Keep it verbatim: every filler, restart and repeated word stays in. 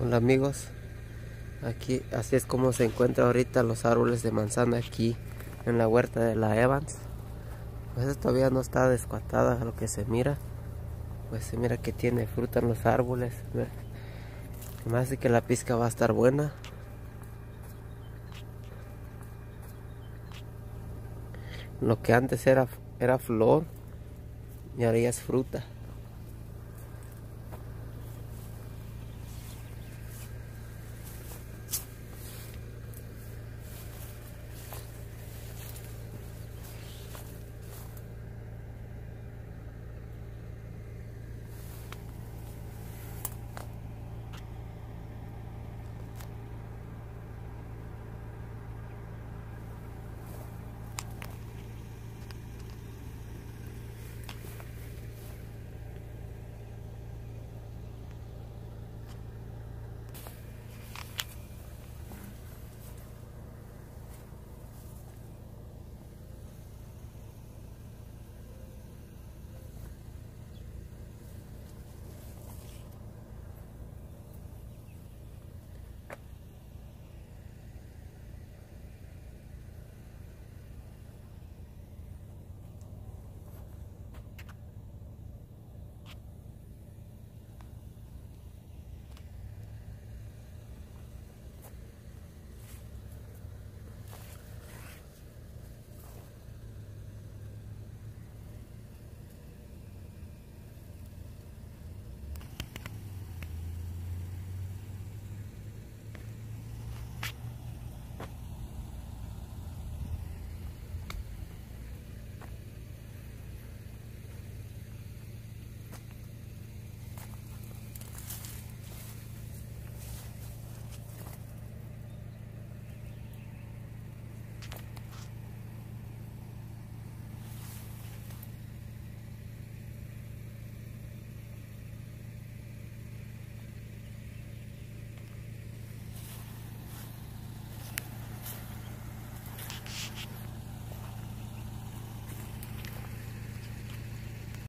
Hola amigos, aquí así es como se encuentran ahorita los árboles de manzana aquí en la huerta de la Evans. Pues todavía no está descuatada a lo que se mira. Pues se mira que tiene fruta en los árboles. Más de que la pizca va a estar buena. Lo que antes era, era flor y ahora ya es fruta.